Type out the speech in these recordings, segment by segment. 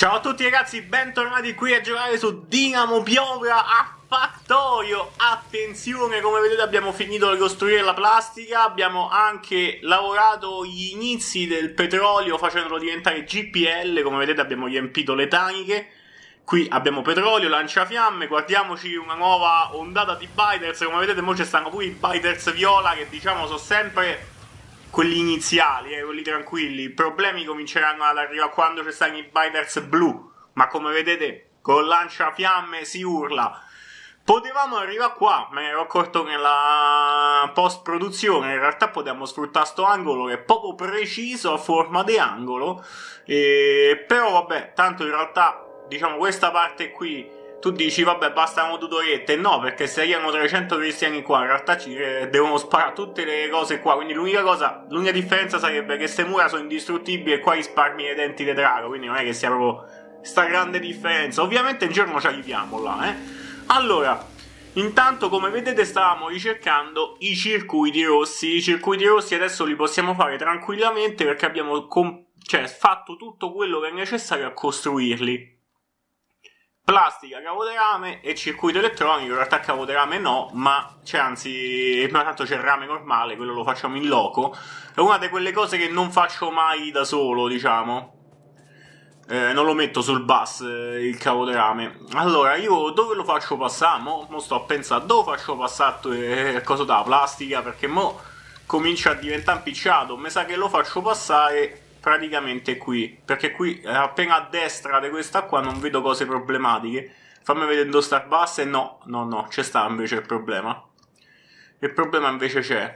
Ciao a tutti ragazzi, bentornati qui a giocare su Dinamo Piovra a Factorio. Attenzione, come vedete abbiamo finito di costruire la plastica, abbiamo anche lavorato gli inizi del petrolio facendolo diventare GPL, come vedete abbiamo riempito le taniche. Qui abbiamo petrolio, lanciafiamme, guardiamoci una nuova ondata di biters, come vedete mo ci stanno pure i biters viola che diciamo sono sempre quelli iniziali, quelli tranquilli. I problemi cominceranno ad arrivare quando ci stanno i biters blu, ma come vedete con lanciafiamme si urla. Potevamo arrivare qua, me ne ero accorto nella post produzione, in realtà potevamo sfruttare sto angolo che è proprio preciso a forma di angolo, però vabbè, tanto in realtà diciamo questa parte qui tu dici vabbè bastano tutoriette, no, perché se arrivano 300 cristiani qua in realtà ci devono sparare tutte le cose qua, quindi l'unica differenza sarebbe che queste mura sono indistruttibili e qua risparmi le denti di drago, quindi non è che sia proprio sta grande differenza. Ovviamente un giorno ci arriviamo là, Allora, intanto come vedete stavamo ricercando i circuiti rossi. I circuiti rossi adesso li possiamo fare tranquillamente perché abbiamo fatto tutto quello che è necessario a costruirli. Plastica, cavo di rame e circuito elettronico. In realtà cavo di rame no, ma anzi tanto c'è il rame normale, quello lo facciamo in loco. È una di quelle cose che non faccio mai da solo, diciamo. Non lo metto sul bus il cavo di rame. Allora io dove lo faccio passare? Mo sto a pensare dove faccio passare il coso da plastica, perché mo comincia a diventare impicciato. Mi sa che lo faccio passare praticamente qui, perché qui appena a destra di questa qua non vedo cose problematiche. Fammi vedere dove sta il bus e no, c'è sta invece il problema. Il problema invece c'è.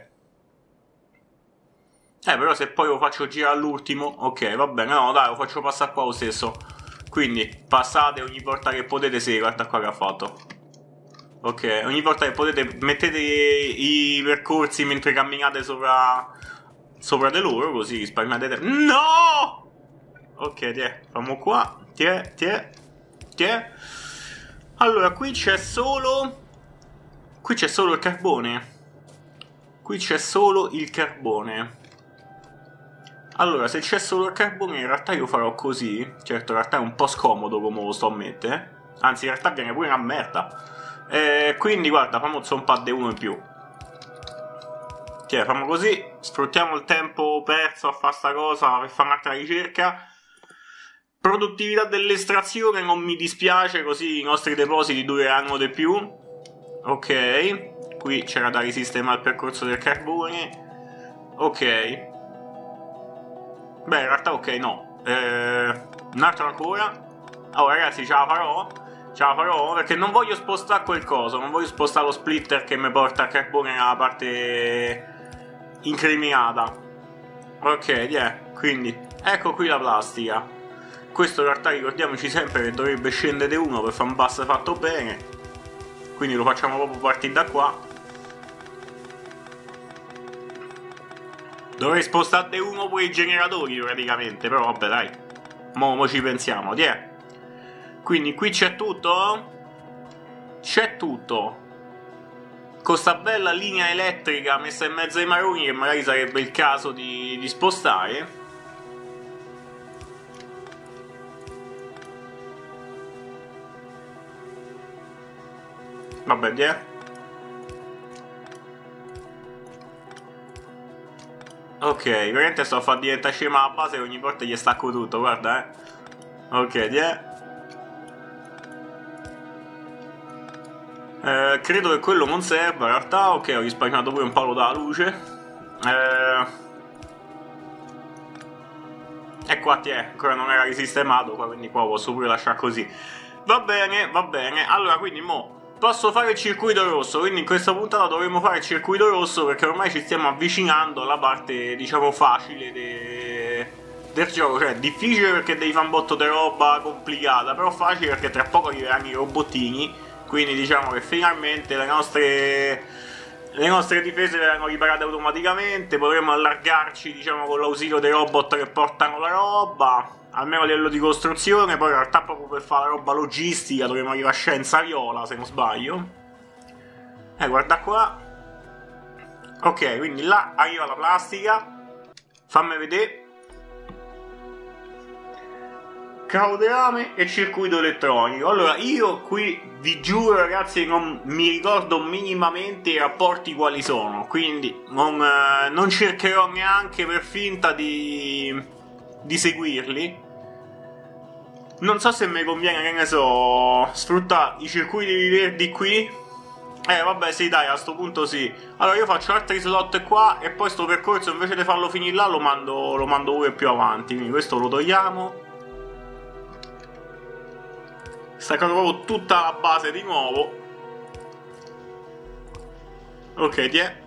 Però se poi lo faccio girare all'ultimo, ok, va bene, no dai, lo faccio passare qua lo stesso. Quindi passate ogni volta che potete, sì, guarda qua che ha fatto. Ok, ogni volta che potete mettete i percorsi mentre camminate sopra di loro, così risparmiate tempo. No! Ok, tiè, famo qua. Tiè. Allora, qui c'è solo il carbone. Qui c'è solo il carbone. Allora, se c'è solo il carbone, in realtà io farò così. Certo, in realtà è un po' scomodo come lo sto a mettere. Anzi, in realtà viene pure una merda. Quindi, guarda, famo un po' di uno in più. Facciamo così, sfruttiamo il tempo perso a fare sta cosa per fare un'altra ricerca. Produttività dell'estrazione non mi dispiace, così i nostri depositi dureranno di più. Ok, qui c'era da risistemare il percorso del carbone. Ok. Beh, in realtà ok, no. Un altro ancora. Allora ragazzi, ce la farò perché non voglio spostare quel coso, non voglio spostare lo splitter che mi porta a carbone nella parte incriminata. Ok, quindi ecco qui la plastica. Questo in realtà ricordiamoci sempre che dovrebbe scendere uno per fare un bus fatto bene, quindi lo facciamo proprio partire da qua. Dovrei spostare uno pure i generatori praticamente, però vabbè dai, mo ci pensiamo, Quindi qui c'è tutto? C'è tutto. Con sta bella linea elettrica messa in mezzo ai maroni che magari sarebbe il caso di spostare. Vabbè, ok, veramente sto a far diventare scema la base e ogni volta gli stacco tutto, guarda, Ok, credo che quello non serva in realtà. Ok, ho risparmiato pure un palo dalla luce. E qua ancora non era risistemato qua, quindi qua posso pure lasciare così. Va bene. Allora, quindi mo posso fare il circuito rosso, quindi in questa puntata dovremo fare il circuito rosso perché ormai ci stiamo avvicinando alla parte, diciamo, facile del gioco. Cioè, difficile perché devi fare un botto di roba complicata, però facile perché tra poco arriveranno i robottini, quindi diciamo che finalmente le nostre difese verranno riparate automaticamente, potremo allargarci, diciamo, con l'ausilio dei robot che portano la roba, almeno a livello di costruzione. Poi in realtà proprio per fare la roba logistica dovremo arrivare a Scienza Viola, se non sbaglio. Guarda qua. Ok, quindi là arriva la plastica. Fammi vedere. cavo di rame e circuito elettronico. Allora, io qui vi giuro ragazzi non mi ricordo minimamente i rapporti quali sono, quindi non cercherò neanche per finta di seguirli. Non so se mi conviene, che ne so, sfruttare i circuiti verdi qui. Vabbè, sì, dai, a sto punto sì. Allora io faccio altri slot qua e poi sto percorso invece di farlo finire là lo mando pure più avanti. Quindi questo lo togliamo. Staccato proprio tutta la base di nuovo. Ok, tiè.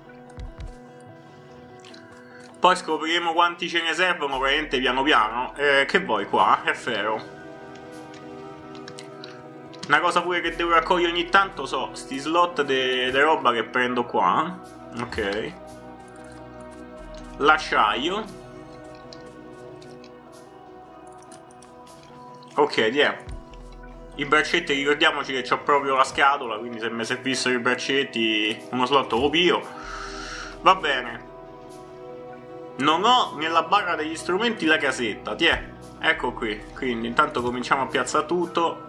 Poi scopriremo quanti ce ne servono praticamente piano piano. Che vuoi qua? È ferro. Una cosa pure che devo raccogliere ogni tanto sti slot de roba che prendo qua. Ok. L'acciaio. Ok, tiè. I braccetti, ricordiamoci che c'ho proprio la scatola, quindi se mi servissero i braccetti uno slot lo pio. Va bene. Non ho nella barra degli strumenti la casetta, tiè. Ecco qui. Quindi intanto cominciamo a piazzare tutto.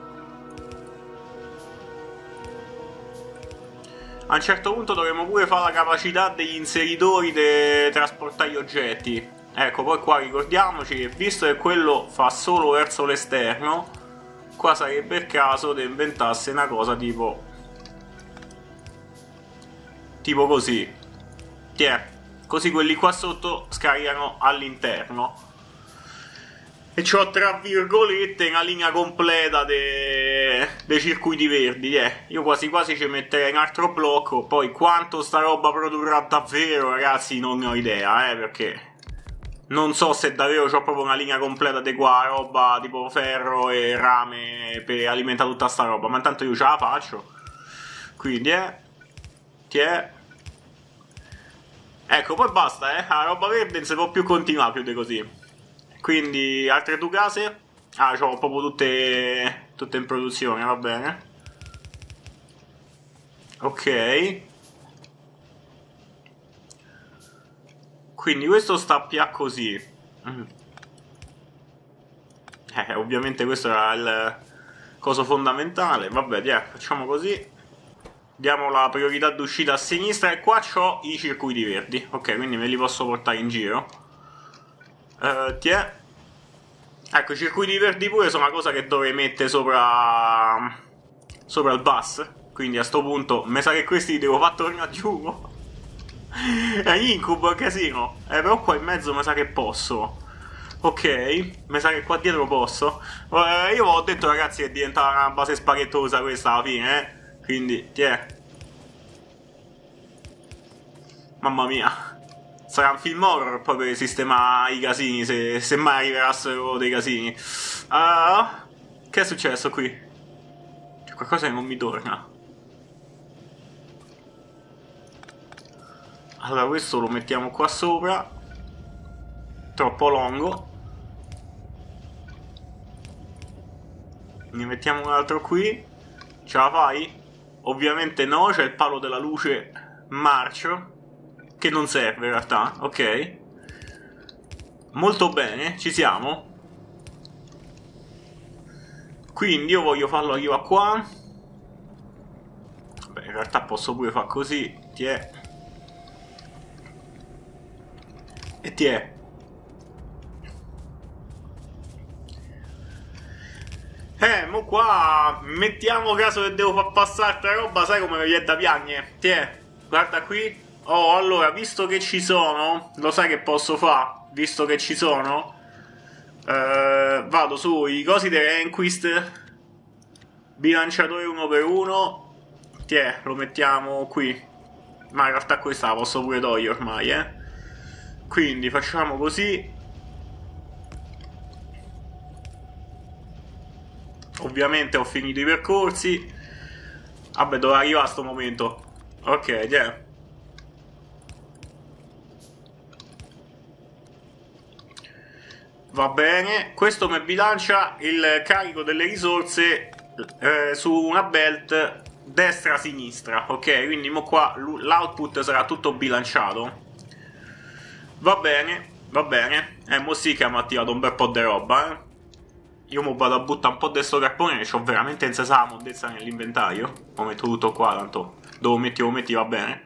A un certo punto dovremo pure fare la capacità degli inseritori di trasportare gli oggetti. Ecco, poi qua ricordiamoci che visto che quello fa solo verso l'esterno, qua sarebbe il caso di inventarsi una cosa tipo così. Tiè, così quelli qua sotto scaricano all'interno. E c'ho tra virgolette una linea completa dei circuiti verdi. Io quasi quasi ci metterei un altro blocco. Poi quanto sta roba produrrà davvero, ragazzi, non ne ho idea, perché non so se davvero c'ho proprio una linea completa di qua, roba tipo ferro e rame per alimentare tutta sta roba. Ma intanto io ce la faccio. Quindi tiè. Ecco, poi basta, la roba verde non si può più continuare più di così. Quindi altre due case. C'ho proprio tutte in produzione, va bene. Ok. Quindi questo sta più così. Ovviamente questo era il coso fondamentale. Vabbè, dai, facciamo così. Diamo la priorità d'uscita a sinistra. E qua c'ho i circuiti verdi. Ok, quindi me li posso portare in giro. Tiè. Ecco, i circuiti verdi pure sono una cosa che dovrei mettere sopra il bus. Quindi a sto punto mi sa che questi li devo far tornare giù. È un incubo, è un casino. Però qua in mezzo mi sa che posso. Ok, mi sa che qua dietro posso. Io ho detto ragazzi che diventava una base spaghettosa questa alla fine, Quindi, tiè. Mamma mia. Sarà un film horror poi per sistemare i casini, se mai arriverassero dei casini. Che è successo qui? C'è qualcosa che non mi torna. Allora questo lo mettiamo qua sopra. Troppo lungo. Ne mettiamo un altro qui. Ce la fai? Ovviamente no, c'è il palo della luce marcio, che non serve in realtà, ok. Molto bene, ci siamo. Quindi io voglio farlo arrivare qua. Beh, in realtà posso pure far così. Tiè. E tiè. Mo qua mettiamo caso che devo far passare altra roba, sai come mi viene da piagne? Tiè, guarda qui. Oh, allora, visto che ci sono, lo sai che posso fare? Visto che ci sono, vado sui cosi dei Rehnquist, bilanciatore 1x1, tiè, lo mettiamo qui. Ma in realtà questa la posso pure togliere ormai, Quindi facciamo così. Ovviamente ho finito i percorsi. Vabbè, doveva arrivare a sto momento. Ok, tiè. Va bene, questo mi bilancia il carico delle risorse su una belt destra-sinistra, ok? Quindi mo qua l'output sarà tutto bilanciato. Va bene, va bene. Mo sì che abbiamo attivato un bel po' di roba, io mo vado a buttare un po' di sto carpone, che c'ho veramente in la mondezza nell'inventario. Lo metto tutto qua, tanto dove lo metti va bene.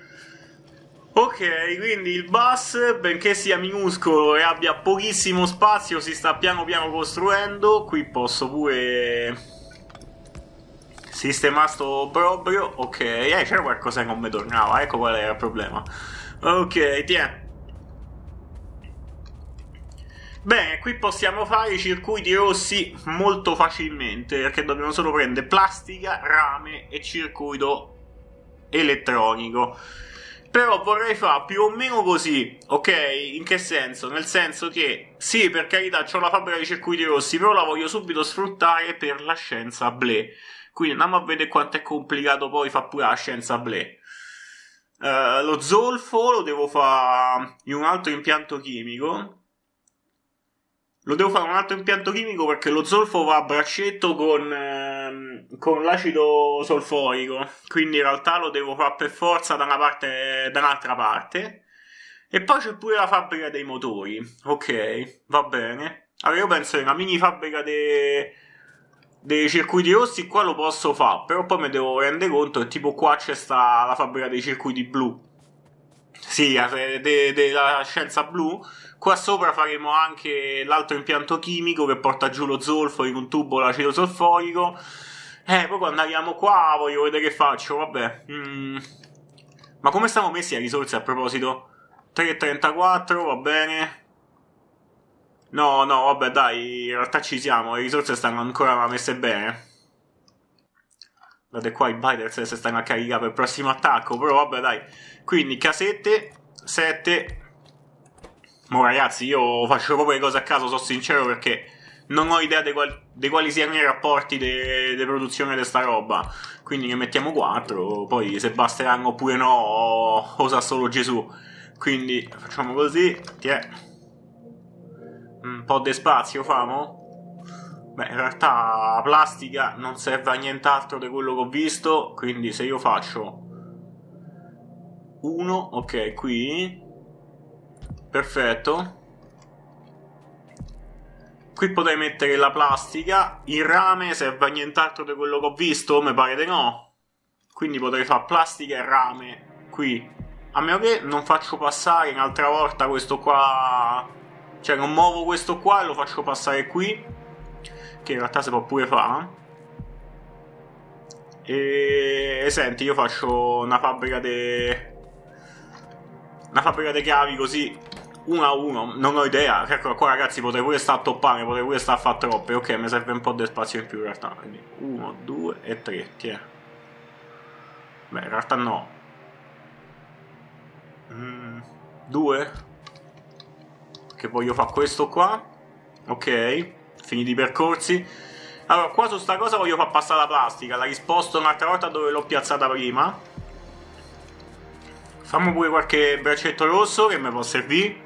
Ok, quindi il bus, benché sia minuscolo e abbia pochissimo spazio, si sta piano piano costruendo. Qui posso pure sistemare sto proprio. Ok, c'era qualcosa che non mi tornava, ecco qual era il problema. Ok, tiè. Bene, qui possiamo fare i circuiti rossi molto facilmente, perché dobbiamo solo prendere plastica, rame e circuito elettronico. Però vorrei fare più o meno così, ok? In che senso? Nel senso che, sì, per carità, c'ho la fabbrica di circuiti rossi, però la voglio subito sfruttare per la scienza Blé. Quindi andiamo a vedere quanto è complicato poi fare pure la scienza Blé. Lo zolfo lo devo fare in un altro impianto chimico. Lo devo fare in un altro impianto chimico perché lo zolfo va a braccetto con l'acido solforico. Quindi in realtà lo devo fare per forza da un'altra parte. E poi c'è pure la fabbrica dei motori. Ok, va bene. Allora io penso che una mini fabbrica dei circuiti rossi qua lo posso fare. Però poi mi devo rendere conto che tipo qua c'è sta la fabbrica dei circuiti blu. Sì, della scienza blu. Qua sopra faremo anche l'altro impianto chimico che porta giù lo zolfo in un tubo l'acido solforico. Poi quando arriviamo qua voglio vedere che faccio, vabbè. Ma come stiamo messi a risorse a proposito? 3,34, va bene. No, vabbè dai, in realtà ci siamo, le risorse stanno ancora messe bene. Guardate qua i biters si stanno a caricare per il prossimo attacco, però vabbè dai. Quindi casette, 7. Ma ragazzi, io faccio proprio le cose a caso, sono sincero, perché non ho idea di quali siano i rapporti di produzione di sta roba. Quindi ne mettiamo 4, poi se basteranno oppure no, lo sa solo Gesù. Quindi facciamo così, tiè. Un po' di spazio famo. Beh, in realtà la plastica non serve a nient'altro di quello che ho visto, quindi se io faccio 1, ok, qui... Perfetto. Qui potrei mettere la plastica. Il rame serve a nient'altro di quello che ho visto? Mi pare di no. Quindi potrei fare plastica e rame qui. A meno che non faccio passare un'altra volta questo qua. Cioè non muovo questo qua e lo faccio passare qui, che in realtà si può pure fare. E senti, io faccio una fabbrica di chiavi così 1 a 1, non ho idea. Ecco qua ragazzi, potrei pure stare a toppare, potrei pure stare a fare troppe. Ok, mi serve un po' di spazio in più in realtà. Quindi 1, 2 e 3, tiè. Beh, in realtà no. 2. Che voglio fare questo qua. Ok, finiti i percorsi. Allora, qua su sta cosa voglio far passare la plastica. La risposto un'altra volta dove l'ho piazzata prima. Fammi pure qualche braccetto rosso che mi può servire.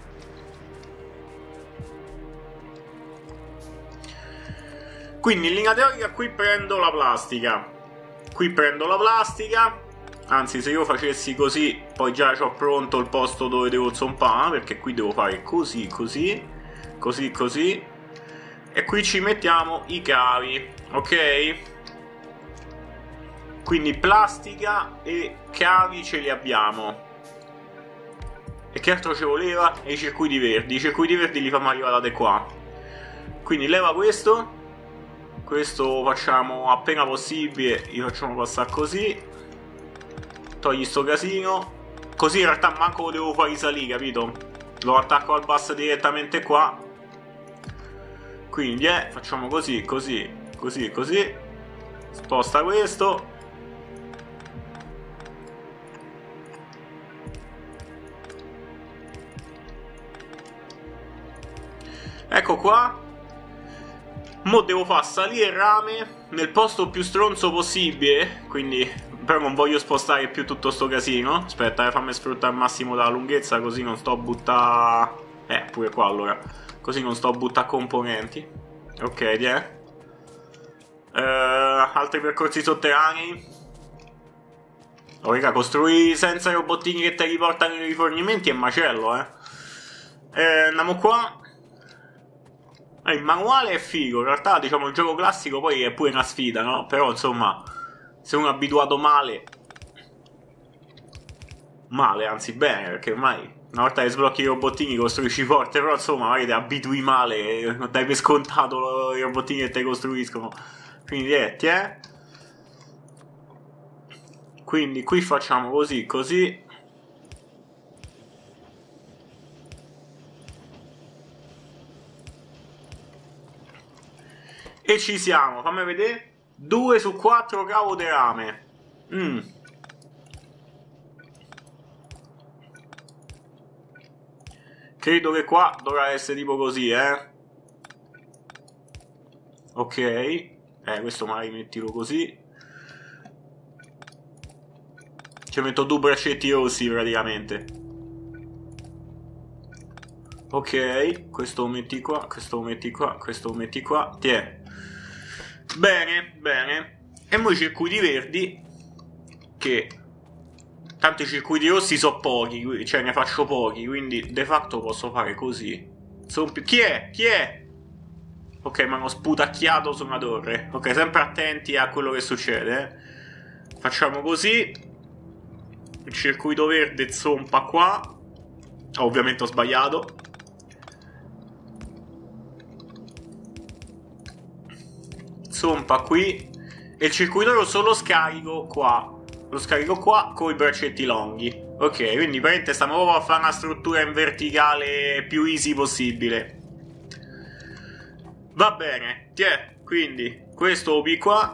Quindi in linea teorica qui prendo la plastica. Anzi, se io facessi così, poi già ho pronto il posto dove devo zompare, perché qui devo fare così, così, così, così. E qui ci mettiamo i cavi, ok? Quindi plastica e cavi ce li abbiamo. E che altro ci voleva? E i circuiti verdi. I circuiti verdi li facciamo arrivare da qua. Quindi leva questo. Questo facciamo appena possibile. Li facciamo passare così. Togli sto casino. Così in realtà manco lo devo far risalire, capito? Lo attacco al bus direttamente qua. Quindi facciamo così, così, così, così. Sposta questo. Ecco qua. Mo devo far salire il rame nel posto più stronzo possibile. Quindi però non voglio spostare più tutto sto casino. Aspetta, fammi sfruttare al massimo la lunghezza, così non sto a buttare. Pure qua allora. Così non sto a buttare componenti. Ok, altri percorsi sotterranei. Oh raga, costruire senza robottini che ti riportano i rifornimenti è macello, Andiamo qua. Il manuale è figo, in realtà diciamo il gioco classico poi è pure una sfida, no? Però insomma, se uno è abituato male, anzi bene, perché ormai una volta che sblocchi i robottini costruisci forte, però insomma magari ti abitui male, non dai per scontato i robottini che ti costruiscono. Quindi quindi qui facciamo così, così. E ci siamo, fammi vedere. 2 su 4 cavo di rame. Credo che qua dovrà essere tipo così, Ok. Questo magari mettilo così. Ci metto 2 braccetti rossi praticamente. Ok, questo lo metti qua, questo lo metti qua, questo lo metti qua. Tiè. Bene, bene. E mo' i circuiti verdi, che tanto i circuiti rossi sono pochi, cioè ne faccio pochi, quindi de facto posso fare così. Chi è? Chi è? Ok, mi hanno sputacchiato su una torre. Ok, sempre attenti a quello che succede. Facciamo così. Il circuito verde zompa qua. Ovviamente ho sbagliato. Zompa qui. E il circuito rosso lo scarico qua. Lo scarico qua con i braccetti lunghi. Ok, quindi praticamente stiamo proprio a fare una struttura in verticale più easy possibile. Va bene, tiè, quindi questo lo picco qua.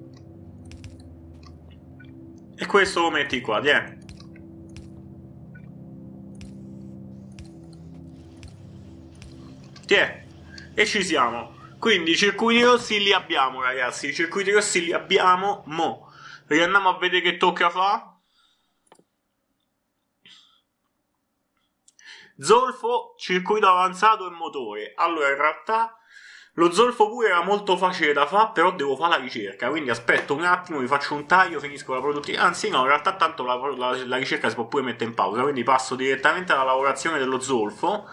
E questo lo metti qua, tiè. Tiè. E ci siamo. Quindi i circuiti rossi li abbiamo, ragazzi. I circuiti rossi li abbiamo. Mo' riandiamo a vedere che tocca fa. Zolfo, circuito avanzato e motore. Allora, in realtà lo zolfo pure era molto facile da fare, però devo fare la ricerca. Quindi aspetto un attimo, vi faccio un taglio, finisco la produttività. Anzi no, in realtà tanto la ricerca si può pure mettere in pausa. Quindi passo direttamente alla lavorazione dello zolfo.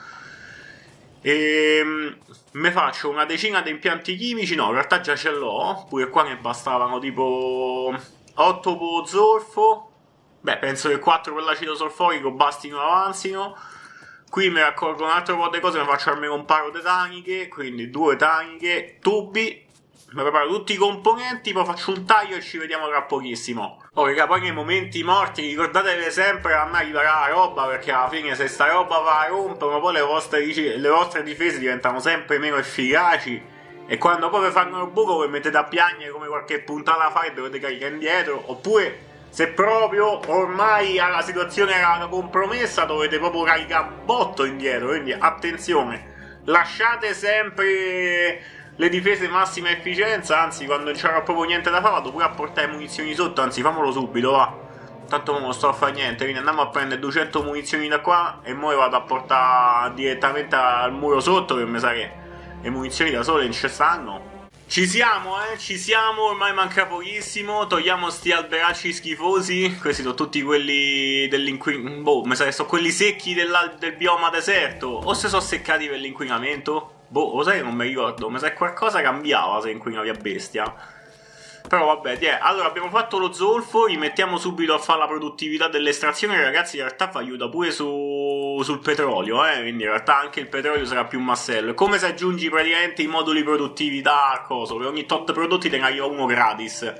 E me faccio una decina di impianti chimici. No, in realtà già ce l'ho. Pure qua ne bastavano tipo 8 per zolfo. Beh, penso che 4 per l'acido solforico bastino e avanzino. Qui mi raccolgo un altro po' di cose. Mi faccio almeno un paro di taniche. Quindi 2 taniche, tubi. Mi preparo tutti i componenti. Poi faccio un taglio e ci vediamo tra pochissimo. Oh raga, poi nei momenti morti ricordatevi sempre a me arriverà la roba, perché alla fine se sta roba va a rompere, poi le vostre difese diventano sempre meno efficaci. E quando poi vi fanno il buco vi mettete a piangere come qualche puntata fa e dovete caricare indietro. Oppure se proprio ormai la situazione era compromessa dovete proprio caricare botto indietro. Quindi attenzione, lasciate sempre le difese massima efficienza. Anzi, quando non c'era proprio niente da fare vado pure a portare munizioni sotto. Anzi, famolo subito, va. Tanto non sto a fare niente. Quindi andiamo a prendere 200 munizioni da qua e poi vado a portare direttamente al muro sotto, che mi sa che le munizioni da sole non ci stanno. Ci siamo, ci siamo, ormai manca pochissimo. Togliamo sti alberacci schifosi. Questi sono tutti quelli dell'inquinamento. Boh, mi sa che sono quelli secchi del bioma deserto. O se sono seccati per l'inquinamento. Boh, lo sai che non mi ricordo. Mi sa che qualcosa cambiava se inquinavi a bestia. Però vabbè, allora abbiamo fatto lo zolfo. Gli mettiamo subito a fare la produttività dell'estrazione. Ragazzi, in realtà fa aiuta pure sul petrolio, quindi in realtà anche il petrolio sarà più massello. È come se aggiungi praticamente i moduli produttività a coso. Per ogni tot prodotti te ne arriva uno gratis.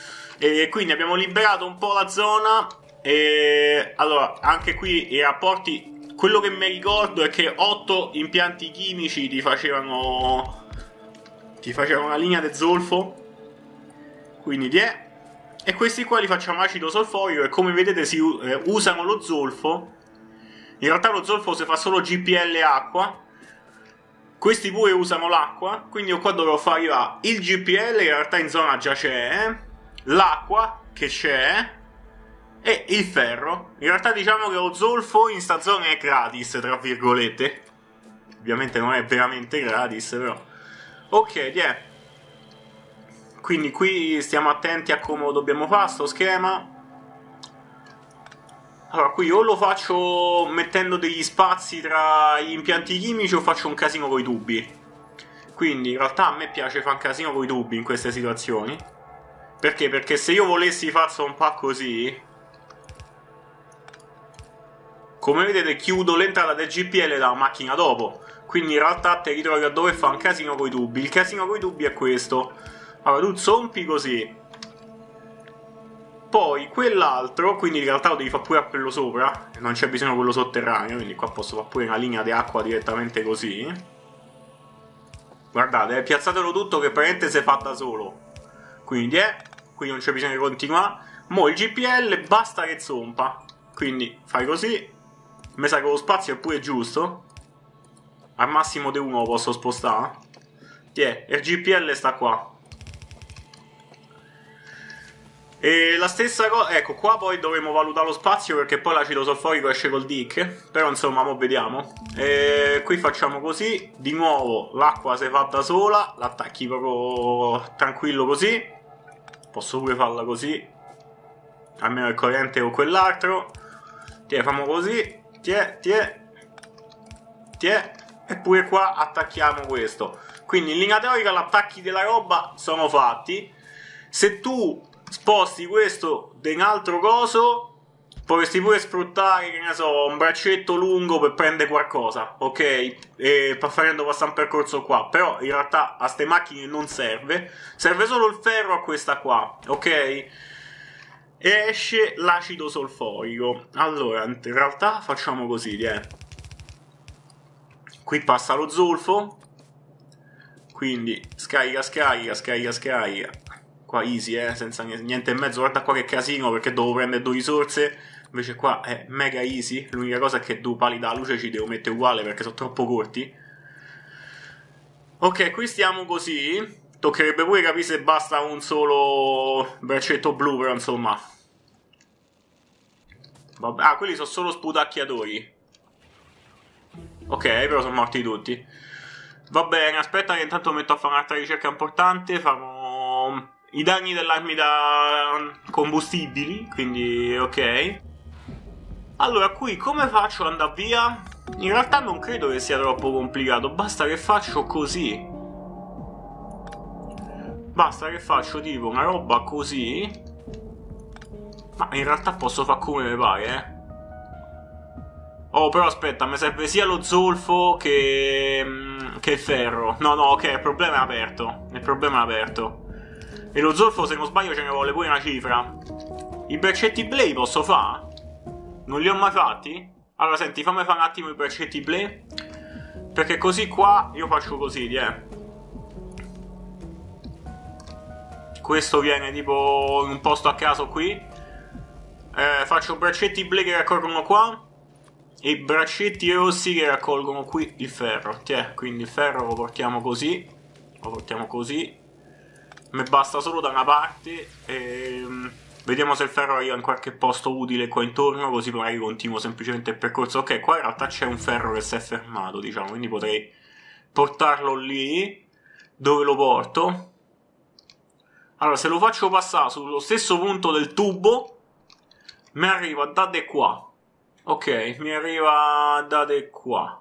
E quindi abbiamo liberato un po' la zona. E allora, anche qui i rapporti. Quello che mi ricordo è che 8 impianti chimici ti facevano una linea di zolfo. Quindi e questi qua li facciamo acido solforico. E come vedete si usano lo zolfo. In realtà lo zolfo si fa solo GPL e acqua. Questi pure usano l'acqua. Quindi io qua dovrò far arrivare il GPL, che in realtà in zona già c'è, l'acqua che c'è, e il ferro. In realtà diciamo che lo zolfo in sta zona è gratis, tra virgolette. Ovviamente non è veramente gratis, però. Ok, quindi qui stiamo attenti a come lo dobbiamo fare sto schema. Allora, qui o lo faccio mettendo degli spazi tra gli impianti chimici o faccio un casino con i tubi. Quindi in realtà a me piace fare un casino con i tubi in queste situazioni. Perché? Perché se io volessi farlo un po' così, come vedete chiudo l'entrata del GPL dalla macchina dopo. Quindi in realtà ti ritrovi a dover fare un casino con i tubi. Il casino con i tubi è questo. Allora tu zompi così, poi quell'altro, quindi in realtà lo devi fare pure a quello sopra, non c'è bisogno di quello sotterraneo, quindi qua posso fare pure una linea di acqua direttamente così. Guardate, piazzatelo tutto che praticamente si fa da solo. Quindi non c'è bisogno di continuare. Mo' il GPL basta che zompa. Quindi fai così. Mi sa che lo spazio è pure giusto. Al massimo di uno lo posso spostare. E il GPL sta qua. E la stessa cosa, ecco qua poi dovremo valutare lo spazio perché poi l'acido solforico esce col dick. Però insomma mo vediamo. E qui facciamo così. Di nuovo l'acqua si fa da sola. L'attacchi proprio tranquillo così. Posso pure farla così. Almeno il corrente o quell'altro. Facciamo così. E pure qua attacchiamo questo. Quindi in linea teorica gli attacchi della roba sono fatti. Se tu sposti questo da un altro coso, potresti pure sfruttare, che ne so, un braccetto lungo per prendere qualcosa, ok? E facendo passare un percorso qua. Però in realtà a ste macchine non serve. Serve solo il ferro a questa qua, ok? E esce l'acido solforico. Allora, in realtà facciamo così, Qui passa lo zolfo. Quindi scarica. Qua easy, senza niente in mezzo. Guarda qua che casino perché devo prendere due risorse. Invece qua è mega easy. L'unica cosa è che due pali da luce ci devo mettere uguale perché sono troppo corti. Ok, qui stiamo così. Toccherebbe pure capire se basta un solo braccetto blu, però insomma. Vabbè. Ah, quelli sono solo sputacchiatori. Ok, però sono morti tutti. Va bene, aspetta che intanto metto a fare un'altra ricerca importante. Farò i danni dell'armi da combustibili, quindi ok. Allora, qui come faccio ad andare via? In realtà non credo che sia troppo complicato. Basta che faccio così. Basta che faccio tipo una roba così. Ma in realtà posso fare come mi pare, Oh, però aspetta, mi serve sia lo zolfo che il ferro. No, ok, il problema è aperto. E lo zolfo, se non sbaglio, ce ne vuole pure una cifra. I braccetti Blade posso fare? Non li ho mai fatti? Allora, senti, fammi fare un attimo i braccetti Blade. Perché così qua io faccio così, Questo viene tipo in un posto a caso qui. Faccio braccetti Blade che raccolgono qua. E i braccetti rossi che raccolgono qui il ferro. Quindi il ferro lo portiamo così. Mi basta solo da una parte. Vediamo se il ferro arriva in qualche posto utile qua intorno. Così magari continuo semplicemente il percorso. Ok, qua in realtà c'è un ferro che si è fermato, diciamo. Quindi potrei portarlo lì. Dove lo porto? Allora, se lo faccio passare sullo stesso punto del tubo, mi arriva da qua. Ok, mi arriva da qua.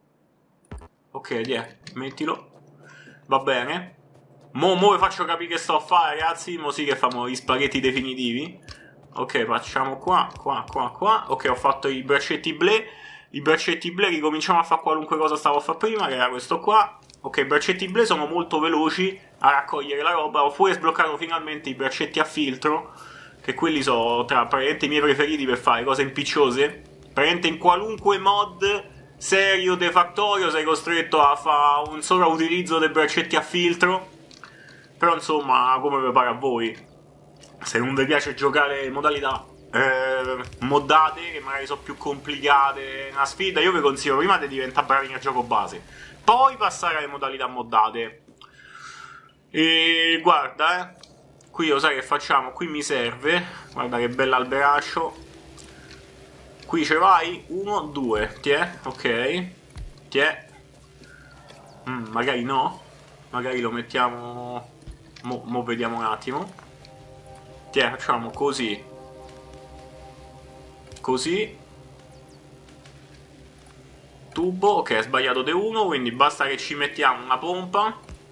Ok, mettilo. Va bene. Mo vi faccio capire che sto a fare, ragazzi. Mo sì che famo gli spaghetti definitivi. Ok, facciamo qua. Ok, ho fatto i braccetti ble. I braccetti ble ricominciamo a fare qualunque cosa stavo a fare prima, che era questo qua. Ok, i braccetti ble sono molto veloci a raccogliere la roba. Ho pure sbloccato finalmente i braccetti a filtro, che quelli sono tra praticamente i miei preferiti per fare cose impicciose. Praticamente in qualunque mod serio de Factorio sei costretto a fare un sovrautilizzo dei braccetti a filtro. Però insomma, come vi pare a voi. Se non vi piace giocare in modalità moddate, che magari sono più complicate, una sfida, io vi consiglio prima di diventare bravi nel gioco base, poi passare alle modalità moddate. E guarda, qui lo sai che facciamo? Qui mi serve, guarda che bell'alberaccio. Qui ce vai, 1, 2, ok, magari no, magari lo mettiamo, mo vediamo un attimo, facciamo così, tubo, ok, è sbagliato di 1, quindi basta che ci mettiamo una pompa,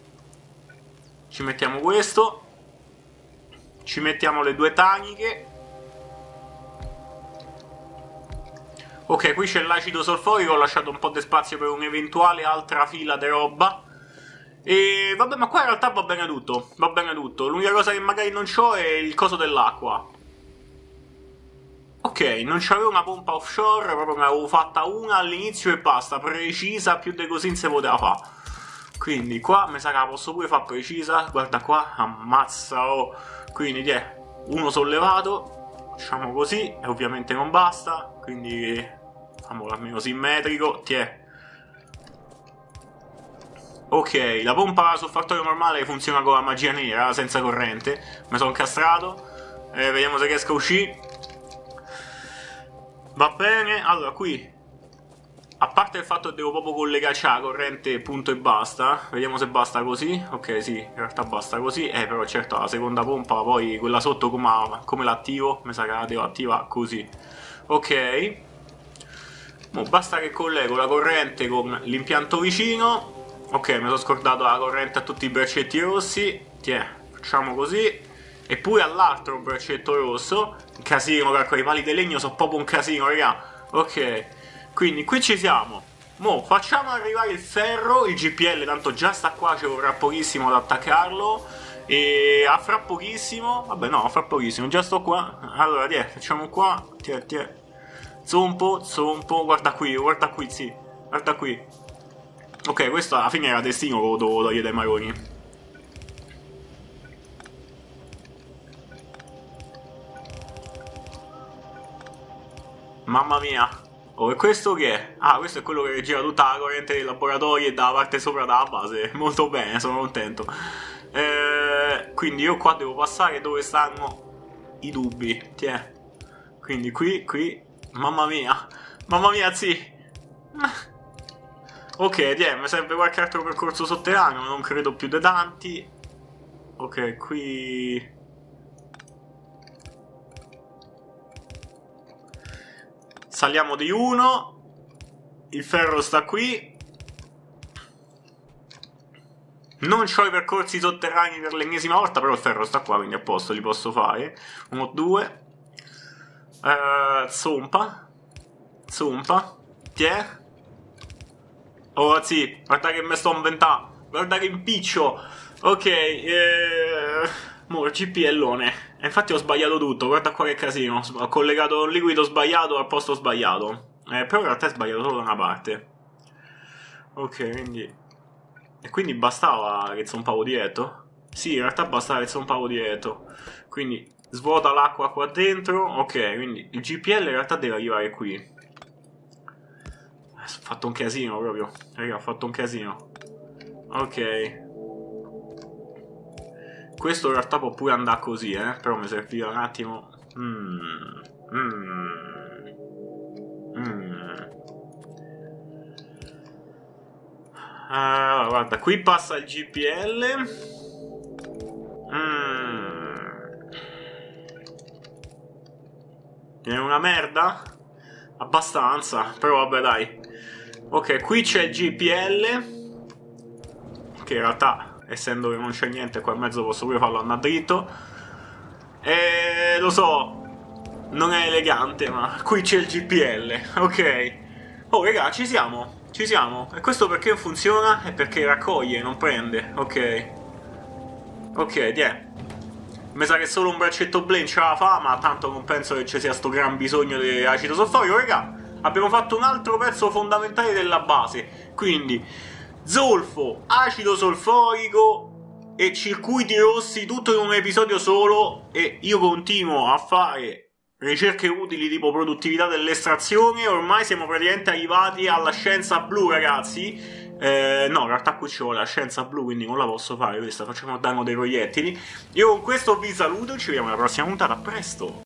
Ci mettiamo questo. Ci mettiamo le 2 taniche. Ok, qui c'è l'acido solforico, ho lasciato un po' di spazio per un'eventuale altra fila di roba. E vabbè, ma qua in realtà va bene tutto, va bene tutto. L'unica cosa che magari non c'ho è il coso dell'acqua. Ok, non c'avevo una pompa offshore, proprio ne avevo fatta una all'inizio e basta, precisa, più di così non si poteva fare. Quindi qua mi sa che la posso pure fare precisa, guarda qua, ammazza, oh. Quindi uno sollevato, facciamo così, e ovviamente non basta, quindi facciamolo almeno simmetrico, Ok, la pompa solfatorio normale funziona con la magia nera, senza corrente. Mi sono incastrato. Vediamo se riesco a uscire. Va bene, allora qui, a parte il fatto che devo proprio collegarci alla corrente, punto e basta. Vediamo se basta così. Ok, sì, in realtà basta così. Però certo la seconda pompa, poi quella sotto come l'attivo? Mi sa che la devo attivare così. Ok. Mo basta che collego la corrente con l'impianto vicino. Ok, mi sono scordato la corrente a tutti i braccetti rossi. Facciamo così. E pure all'altro braccetto rosso. Un casino, calcolo, i pali di legno sono proprio un casino, raga. Ok, quindi qui ci siamo. Mo facciamo arrivare il ferro. Il GPL tanto già sta qua, ci vorrà pochissimo ad attaccarlo. E a fra pochissimo. Vabbè no, a fra pochissimo, già sto qua. Allora, facciamo qua. Zompo, guarda qui, sì. Guarda qui. Ok, questo alla fine era destino che lo dovevo togliere dai maroni. Mamma mia. Oh, e questo che è? Ah, questo è quello che gira tutta la corrente dei laboratori e dalla parte sopra della base. Molto bene, sono contento. Quindi io qua devo passare dove stanno i dubbi. Quindi qui. Mamma mia, sì. Ok, mi serve qualche altro percorso sotterraneo, non credo più di tanti. Ok, qui... Saliamo di 1. Il ferro sta qui. Non ho i percorsi sotterranei per l'ennesima volta, però il ferro sta qua, quindi a posto, li posso fare. 1, 2. Zompa. Oh sì, guarda che me sto inventando. Guarda che impiccio. Ok, mo il GPLone. E infatti ho sbagliato tutto, guarda qua che casino. Ho collegato un liquido sbagliato al posto sbagliato. Però in realtà è sbagliato solo da una parte. Ok, quindi... E quindi bastava che zompavo dietro? Sì, in realtà bastava che zompavo dietro. Quindi svuota l'acqua qua dentro. Ok, quindi il GPL in realtà deve arrivare qui. Ho fatto un casino proprio. Raga, ho fatto un casino. Ok. Questo in realtà può pure andare così, però mi serviva un attimo. Guarda, qui passa il GPL. È una merda? Abbastanza, però vabbè dai. Ok, qui c'è il GPL, che in realtà, essendo che non c'è niente qua in mezzo, posso pure farlo andare dritto. E lo so, non è elegante, ma qui c'è il GPL. Ok. Oh raga, ci siamo. E questo perché funziona? È perché raccoglie, non prende. Ok. Mi sa che solo un braccetto blend ce la fa, ma tanto non penso che ci sia sto gran bisogno di acido solforico. Raga, abbiamo fatto un altro pezzo fondamentale della base. Quindi zolfo, acido solforico e circuiti rossi, tutto in un episodio solo. E io continuo a fare ricerche utili tipo produttività dell'estrazione. Ormai siamo praticamente arrivati alla scienza blu, ragazzi. No, in realtà qui ci vuole la scienza blu, quindi non la posso fare questa. Facciamo il danno dei proiettili. Io con questo vi saluto, ci vediamo alla prossima puntata. A presto!